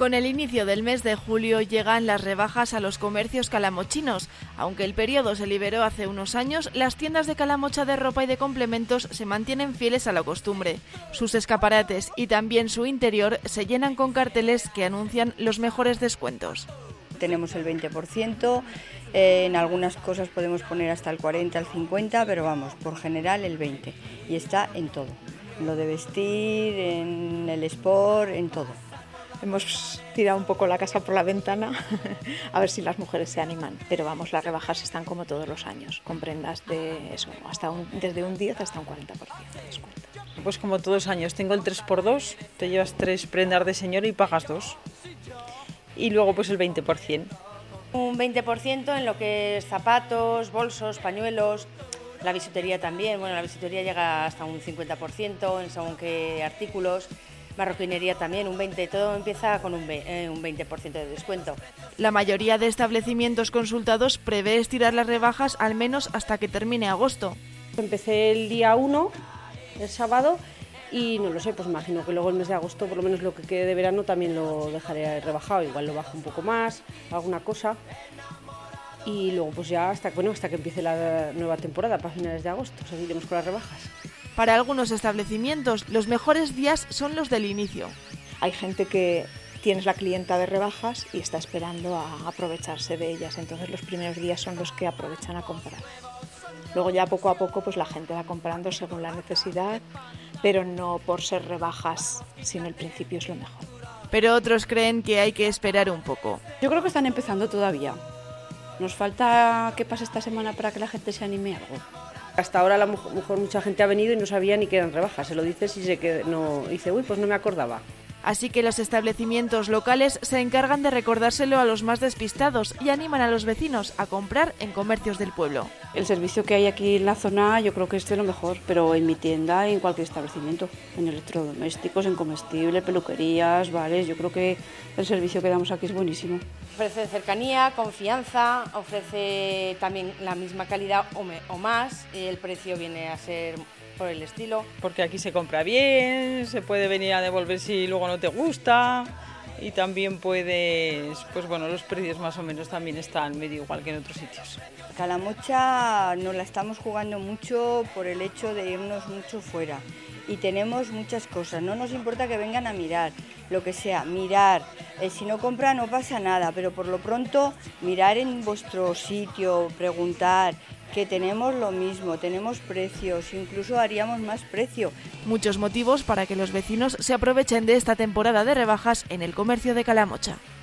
Con el inicio del mes de julio llegan las rebajas a los comercios calamochinos. Aunque el periodo se liberó hace unos años, las tiendas de Calamocha de ropa y de complementos se mantienen fieles a la costumbre. Sus escaparates y también su interior se llenan con carteles que anuncian los mejores descuentos. Tenemos el 20%, en algunas cosas podemos poner hasta el 40, el 50, pero vamos, por general el 20%. Y está en todo, en lo de vestir, en el sport, en todo. Hemos tirado un poco la casa por la ventana a ver si las mujeres se animan, pero vamos, las rebajas están como todos los años, con prendas de eso, desde un 10 hasta un 40% de descuento. Pues como todos los años, tengo el 3x2, te llevas 3 prendas de señora y pagas 2. Y luego pues el 20%. Un 20% en lo que es zapatos, bolsos, pañuelos, la bisutería también. Bueno, la bisutería llega hasta un 50% en según qué artículos. Marroquinería también, un 20%, todo empieza con un 20% de descuento. La mayoría de establecimientos consultados prevé estirar las rebajas al menos hasta que termine agosto. Empecé el día 1, el sábado, y no lo sé, pues imagino que luego el mes de agosto, por lo menos lo que quede de verano, también lo dejaré rebajado, igual lo bajo un poco más, alguna cosa. Y luego pues ya hasta que empiece la nueva temporada, para finales de agosto, seguiremos con las rebajas. Para algunos establecimientos, los mejores días son los del inicio. Hay gente que tienes la clienta de rebajas y está esperando a aprovecharse de ellas, entonces los primeros días son los que aprovechan a comprar. Luego ya poco a poco pues la gente va comprando según la necesidad, pero no por ser rebajas, sino el principio es lo mejor. Pero otros creen que hay que esperar un poco. Yo creo que están empezando todavía. Nos falta que pase esta semana para que la gente se anime a algo. Hasta ahora a lo mejor mucha gente ha venido y no sabía ni que eran rebajas, se lo dices y dice, uy, pues no me acordaba. Así que los establecimientos locales se encargan de recordárselo a los más despistados y animan a los vecinos a comprar en comercios del pueblo. El servicio que hay aquí en la zona yo creo que es de lo mejor, pero en mi tienda, en cualquier establecimiento, en electrodomésticos, en comestibles, peluquerías, bares, yo creo que el servicio que damos aquí es buenísimo. Ofrece cercanía, confianza, ofrece también la misma calidad o más, y el precio viene a ser por el estilo. Porque aquí se compra bien, se puede venir a devolver si luego no te gusta y también puedes, pues bueno, los precios más o menos también están medio igual que en otros sitios. Calamocha nos la estamos jugando mucho por el hecho de irnos mucho fuera y tenemos muchas cosas, no nos importa que vengan a mirar, lo que sea, mirar, si no compra no pasa nada, pero por lo pronto mirar en vuestro sitio, preguntar, que tenemos lo mismo, tenemos precios, incluso haríamos más precio. Muchos motivos para que los vecinos se aprovechen de esta temporada de rebajas en el comercio de Calamocha.